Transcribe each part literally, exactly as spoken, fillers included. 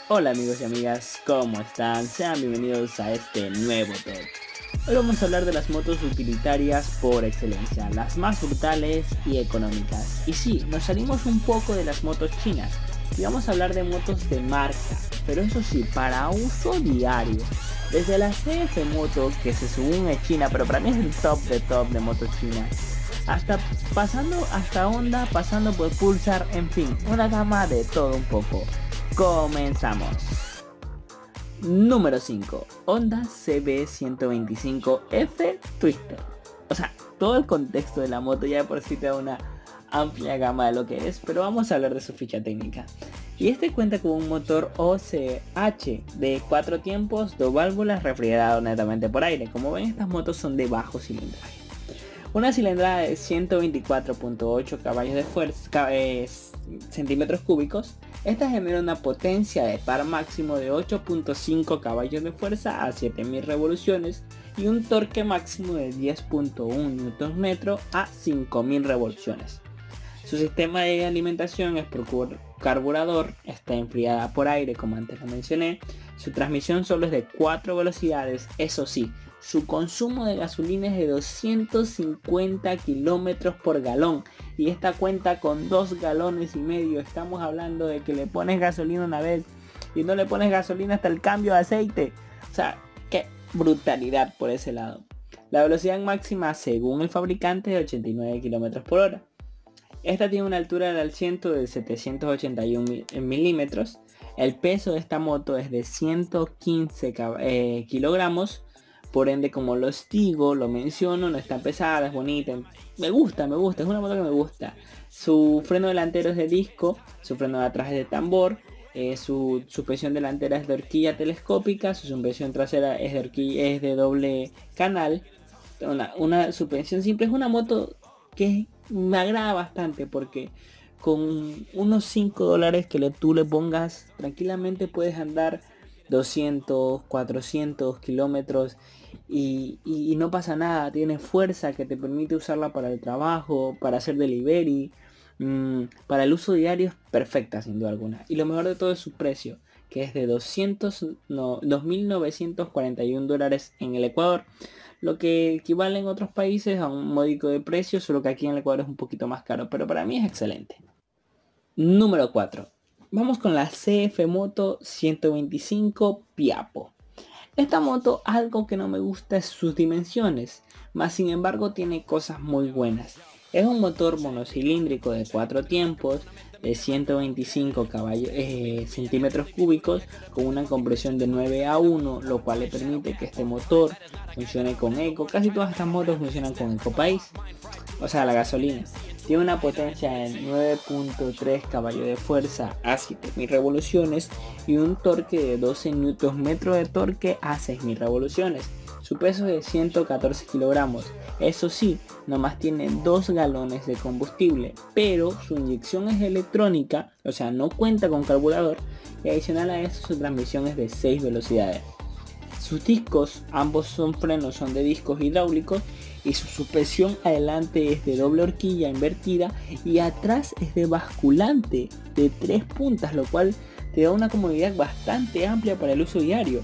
Hola amigos y amigas, ¿cómo están? Sean bienvenidos a este nuevo test. Hoy vamos a hablar de las motos utilitarias por excelencia, las más brutales y económicas. Y sí, nos salimos un poco de las motos chinas y vamos a hablar de motos de marca, pero eso sí, para uso diario. Desde la C F Moto, que se según es china, pero para mí es el top de top de motos chinas, hasta pasando hasta Honda, pasando por Pulsar, en fin, una gama de todo un poco. Comenzamos. Número cinco. Honda C B ciento veinticinco F Twister. O sea, todo el contexto de la moto ya de por sí te da una amplia gama de lo que es, pero vamos a hablar de su ficha técnica. Y este cuenta con un motor O C H de cuatro tiempos, dos válvulas, refrigerado netamente por aire. Como ven, estas motos son de bajo cilindraje. Una cilindrada de ciento veinticuatro punto ocho caballos de fuerza, eh, centímetros cúbicos. Esta genera una potencia de par máximo de ocho punto cinco caballos de fuerza a siete mil revoluciones y un torque máximo de diez punto uno newton metro a cinco mil revoluciones. Su sistema de alimentación es por carburador, está enfriada por aire como antes lo mencioné. Su transmisión solo es de cuatro velocidades, eso sí, su consumo de gasolina es de doscientos cincuenta kilómetros por galón y esta cuenta con dos galones y medio. Estamos hablando de que le pones gasolina una vez y no le pones gasolina hasta el cambio de aceite. O sea, qué brutalidad por ese lado. La velocidad máxima según el fabricante es de ochenta y nueve kilómetros por hora. Esta tiene una altura del asiento de setecientos ochenta y uno milímetros. El peso de esta moto es de ciento quince eh, kilogramos. Por ende, como lo digo, lo menciono, no está pesada, es bonita. Me gusta, me gusta, es una moto que me gusta. Su freno delantero es de disco, su freno de atrás es de tambor. Eh, su suspensión delantera es de horquilla telescópica, su suspensión trasera es de, horquilla, es de doble canal. Una, una suspensión simple, es una moto que me agrada bastante porque con unos cinco dólares que le, tú le pongas, tranquilamente puedes andar doscientos, cuatrocientos kilómetros y, y, y no pasa nada. Tiene fuerza que te permite usarla para el trabajo, para hacer delivery, mmm, para el uso diario es perfecta sin duda alguna. Y lo mejor de todo es su precio, que es de doscientos, no, dos mil novecientos cuarenta y uno dólares en el Ecuador, lo que equivale en otros países a un módico de precio, solo que aquí en el Ecuador es un poquito más caro, pero para mí es excelente. Número cuatro. Vamos con la C F Moto ciento veinticinco Piaggio. Esta moto, algo que no me gusta es sus dimensiones, mas sin embargo tiene cosas muy buenas. Es un motor monocilíndrico de cuatro tiempos de ciento veinticinco caballos, eh, centímetros cúbicos con una compresión de nueve a uno, lo cual le permite que este motor funcione con eco. Casi todas estas motos funcionan con EcoPace, o sea la gasolina. Tiene una potencia de nueve punto tres caballos de fuerza a siete mil revoluciones y un torque de doce newton metros de torque a seis mil revoluciones. Su peso es de ciento catorce kilogramos. Eso sí, nomás tiene dos galones de combustible, pero su inyección es electrónica, o sea no cuenta con carburador, y adicional a eso su transmisión es de seis velocidades. Sus discos, ambos son frenos, son de discos hidráulicos y su suspensión adelante es de doble horquilla invertida y atrás es de basculante de tres puntas, lo cual te da una comodidad bastante amplia para el uso diario.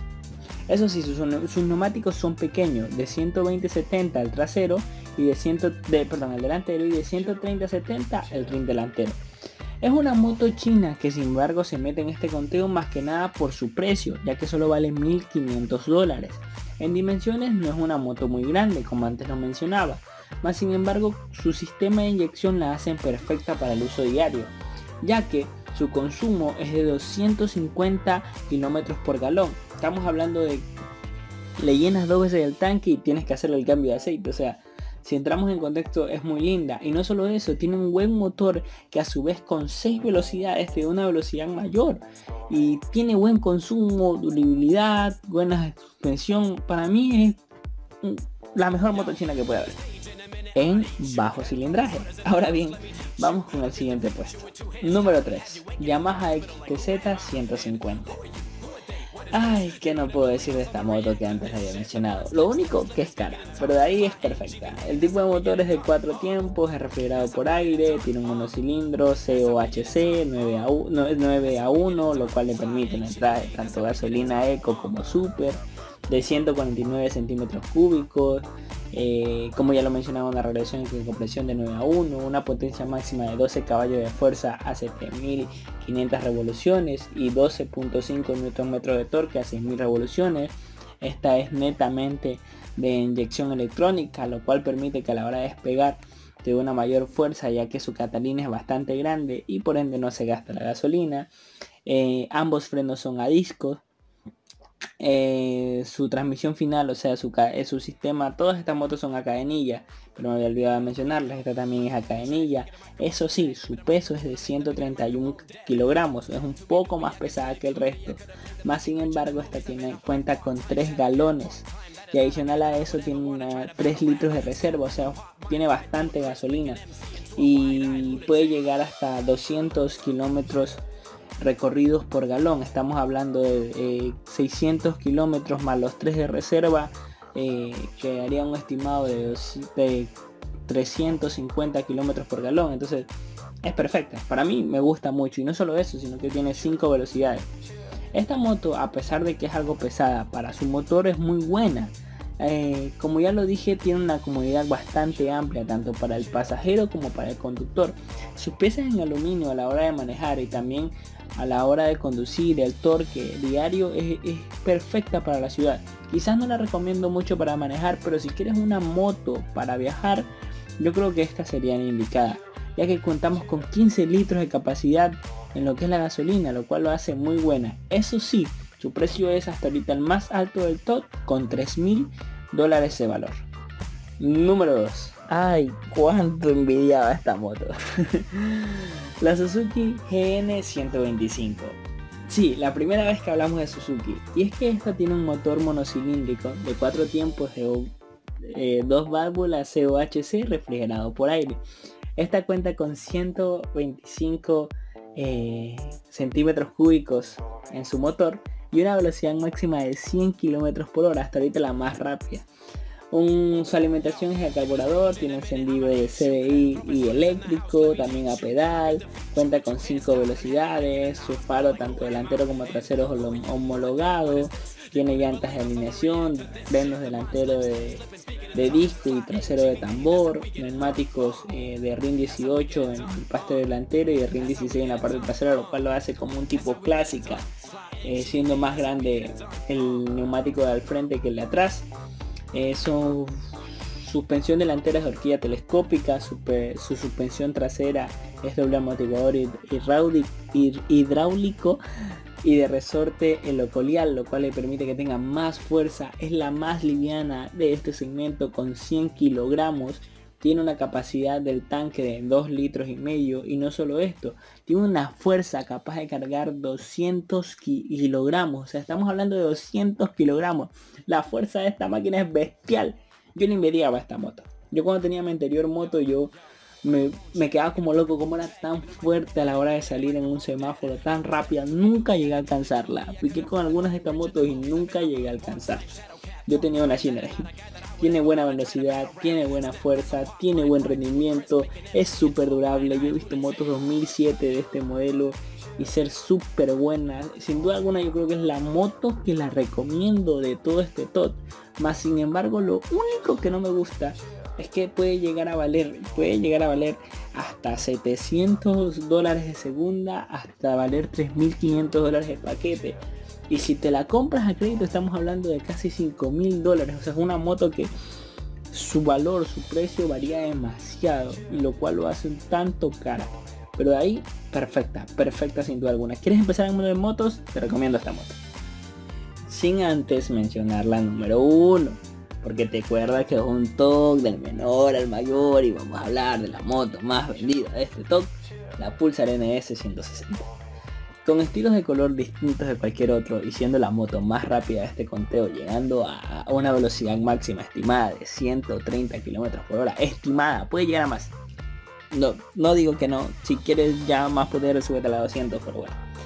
Eso sí, sus, sus neumáticos son pequeños, de ciento veinte setenta el trasero y de cien, de, perdón, el delantero y de ciento treinta setenta el rin delantero. Es una moto china que sin embargo se mete en este conteo más que nada por su precio, ya que solo vale mil quinientos dólares. En dimensiones no es una moto muy grande como antes lo mencionaba, mas sin embargo su sistema de inyección la hacen perfecta para el uso diario, ya que su consumo es de doscientos cincuenta kilómetros por galón. Estamos hablando de le llenas dos veces el tanque y tienes que hacerle el cambio de aceite, o sea, si entramos en contexto es muy linda. Y no solo eso, tiene un buen motor que a su vez con seis velocidades te da una velocidad mayor y tiene buen consumo, durabilidad, buena suspensión. Para mí es la mejor moto china que puede haber en bajo cilindraje. Ahora bien, vamos con el siguiente puesto. Número tres. Yamaha X T Z ciento cincuenta. Ay, ¿qué no puedo decir de esta moto que antes había mencionado? Lo único que es cara, pero de ahí es perfecta. El tipo de motor es de cuatro tiempos, es refrigerado por aire, tiene un monocilindro C O H C nueve a uno, lo cual le permite la entrada de tanto gasolina eco como super, de ciento cuarenta y nueve centímetros cúbicos. Eh, como ya lo mencionaba, una relación de compresión de nueve a uno, una potencia máxima de doce caballos de fuerza a siete mil quinientas revoluciones y doce punto cinco newton metros de torque a seis mil revoluciones. Esta es netamente de inyección electrónica, lo cual permite que a la hora de despegar de una mayor fuerza, ya que su catalina es bastante grande y por ende no se gasta la gasolina. Eh, ambos frenos son a discos. Eh, su transmisión final, o sea, su, su sistema, todas estas motos son a cadenilla, pero me había olvidado de mencionarles, esta también es a cadenilla. Eso sí, su peso es de ciento treinta y uno kilogramos, es un poco más pesada que el resto, más sin embargo esta tiene, cuenta con tres galones y adicional a eso tiene una, tres litros de reserva, o sea, tiene bastante gasolina y puede llegar hasta doscientos kilómetros recorridos por galón. Estamos hablando de eh, seiscientos kilómetros más los tres de reserva, eh, que haría un estimado de, de trescientos cincuenta kilómetros por galón. Entonces es perfecta, para mí me gusta mucho, y no solo eso, sino que tiene cinco velocidades. Esta moto, a pesar de que es algo pesada, para su motor es muy buena. Eh, como ya lo dije, tiene una comodidad bastante amplia tanto para el pasajero como para el conductor. Sus piezas en aluminio a la hora de manejar y también a la hora de conducir, el torque diario es, es perfecta para la ciudad. Quizás no la recomiendo mucho para manejar, pero si quieres una moto para viajar, yo creo que esta sería la indicada, ya que contamos con quince litros de capacidad en lo que es la gasolina, lo cual lo hace muy buena. Eso sí, su precio es hasta ahorita el más alto del top, con tres mil dólares de valor. Número dos. Ay, cuánto envidiaba esta moto. La Suzuki G N ciento veinticinco. Sí, la primera vez que hablamos de Suzuki. Y es que esta tiene un motor monocilíndrico de cuatro tiempos de eh, dos válvulas C O H C refrigerado por aire. Esta cuenta con ciento veinticinco eh, centímetros cúbicos en su motor y una velocidad máxima de cien kilómetros por hora, hasta ahorita la más rápida. Un, su alimentación es a carburador, tiene encendido de C D I y eléctrico, también a pedal, cuenta con cinco velocidades, su faro tanto delantero como trasero homologado, tiene llantas de alineación, frenos delantero de, de disco y trasero de tambor, neumáticos eh, de R I N dieciocho en el paste delantero y de R I N dieciséis en la parte trasera, lo cual lo hace como un tipo clásica, eh, siendo más grande el neumático de al frente que el de atrás. Eh, su suspensión delantera es de horquilla telescópica, super, su suspensión trasera es doble amortiguador hidráulico y de resorte helocolial, lo cual le permite que tenga más fuerza. Es la más liviana de este segmento con cien kilogramos. Tiene una capacidad del tanque de dos litros y medio, y no solo esto, tiene una fuerza capaz de cargar doscientos kilogramos, o sea, estamos hablando de doscientos kilogramos. La fuerza de esta máquina es bestial. Yo le envidiaba esta moto. Yo cuando tenía mi anterior moto, yo me, me quedaba como loco, como era tan fuerte a la hora de salir en un semáforo, tan rápida, nunca llegué a alcanzarla. Piqué con algunas de estas motos y nunca llegué a alcanzar. Yo tenía una Synergy. Tiene buena velocidad, tiene buena fuerza, tiene buen rendimiento, es súper durable. Yo he visto motos dos mil siete de este modelo y ser súper buena. Sin duda alguna yo creo que es la moto que la recomiendo de todo este top. Más sin embargo, lo único que no me gusta es que puede llegar a valer, puede llegar a valer hasta setecientos dólares de segunda, hasta valer tres mil quinientos dólares de paquete. Y si te la compras a crédito estamos hablando de casi cinco mil dólares. O sea, es una moto que su valor, su precio varía demasiado, y lo cual lo hace un tanto cara. Pero de ahí, perfecta, perfecta sin duda alguna. ¿Quieres empezar en el mundo de motos? Te recomiendo esta moto. Sin antes mencionar la número uno, porque te acuerdas que es un top del menor al mayor y vamos a hablar de la moto más vendida de este top, la Pulsar N S ciento sesenta. Con estilos de color distintos de cualquier otro y siendo la moto más rápida de este conteo, llegando a una velocidad máxima estimada de ciento treinta kilómetros por hora, estimada, puede llegar a más. No, no digo que no, si quieres ya más poder súbete a la doscientos, pero bueno.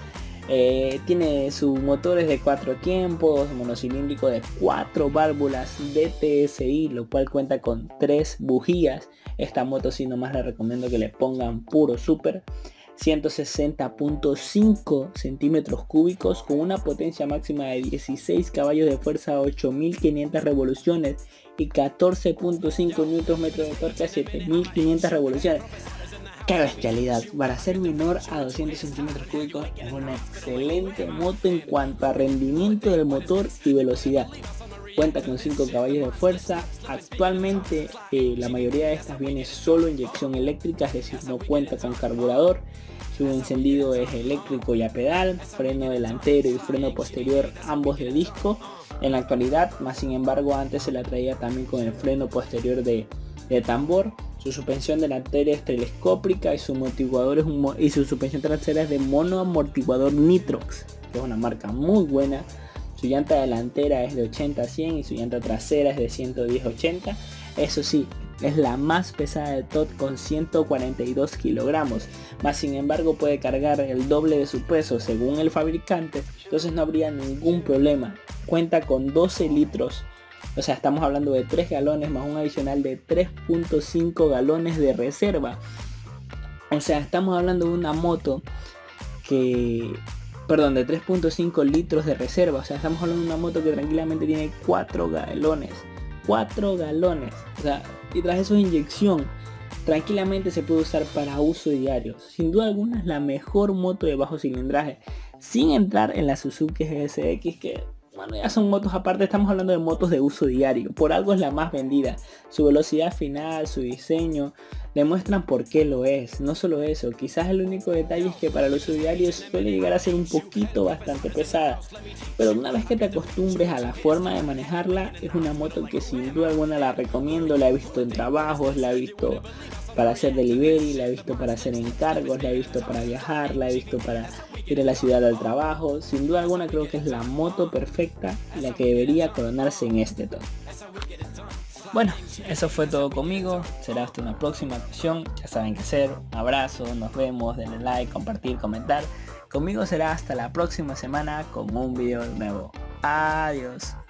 Eh, tiene sus motores de cuatro tiempos, monocilíndrico de cuatro válvulas D T S I, lo cual cuenta con tres bujías. Esta moto sí nomás le recomiendo que le pongan puro super. ciento sesenta punto cinco centímetros cúbicos con una potencia máxima de dieciséis caballos de fuerza, ocho mil quinientas revoluciones y catorce punto cinco newton metros de torque a siete mil quinientas revoluciones. ¡Qué bestialidad! Para ser menor a doscientos centímetros cúbicos es una excelente moto en cuanto a rendimiento del motor y velocidad. Cuenta con cinco caballos de fuerza. Actualmente eh, la mayoría de estas viene solo inyección eléctrica, es decir, no cuenta con carburador. Su encendido es eléctrico y a pedal, freno delantero y freno posterior ambos de disco. En la actualidad, más sin embargo, antes se la traía también con el freno posterior de, de tambor. Su suspensión delantera es telescópica y su amortiguador es un, y su suspensión trasera es de monoamortiguador Nitrox, que es una marca muy buena. Su llanta delantera es de ochenta a cien y su llanta trasera es de ciento diez a ochenta. Eso sí, es la más pesada de todas con ciento cuarenta y dos kilogramos. Más sin embargo puede cargar el doble de su peso según el fabricante. Entonces no habría ningún problema. Cuenta con doce litros. O sea, estamos hablando de tres galones más un adicional de tres punto cinco galones de reserva. O sea, estamos hablando de una moto que... Perdón, de tres punto cinco litros de reserva. O sea, estamos hablando de una moto que tranquilamente tiene cuatro galones. cuatro galones. O sea, y tras eso inyección. Tranquilamente se puede usar para uso diario. Sin duda alguna es la mejor moto de bajo cilindraje. Sin entrar en la Suzuki G S X, que bueno, ya son motos aparte. Estamos hablando de motos de uso diario. Por algo es la más vendida. Su velocidad final, su diseño demuestran por qué lo es. No solo eso, quizás el único detalle es que para el uso diario suele llegar a ser un poquito bastante pesada. Pero una vez que te acostumbres a la forma de manejarla, es una moto que sin duda alguna la recomiendo. La he visto en trabajos, la he visto para hacer delivery, la he visto para hacer encargos, la he visto para viajar, la he visto para ir a la ciudad al trabajo. Sin duda alguna creo que es la moto perfecta, la que debería coronarse en este top. Bueno, eso fue todo conmigo. Será hasta una próxima ocasión. Ya saben qué hacer. Un abrazo, nos vemos, denle like, compartir, comentar. Conmigo será hasta la próxima semana con un video nuevo. Adiós.